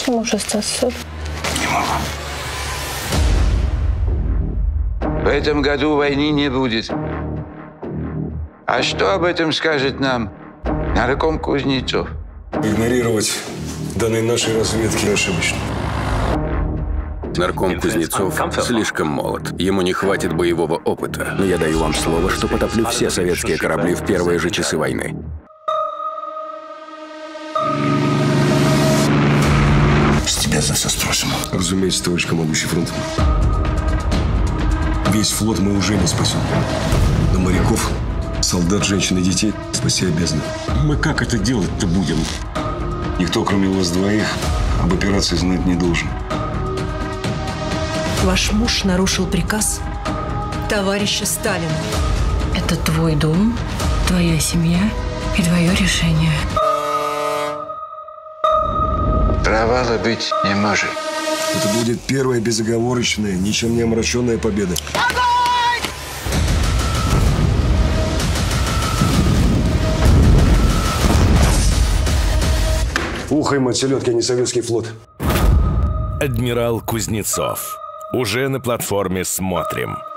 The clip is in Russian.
Ты можешь остаться. Не могу. В этом году войны не будет. А что об этом скажет нам нарком Кузнецов? Игнорировать данные нашей разведки ошибочно. Нарком Кузнецов слишком молод. Ему не хватит боевого опыта. Но я даю вам слово, что потоплю все советские корабли в первые же часы войны. С тебя за все спросим. Разумеется, товарищ командующий фронтом. Весь флот мы уже не спасем. Но моряков, солдат, женщин и детей спасти обязаны. Мы как это делать-то будем? Никто, кроме вас двоих, об операции знать не должен. Ваш муж нарушил приказ товарища Сталина. Это твой дом, твоя семья и твое решение. Провала быть не может. Это будет первая безоговорочная, ничем не омраченная победа. Ухай, мать селедки, а не советский флот. Адмирал Кузнецов. Уже на платформе «Смотрим».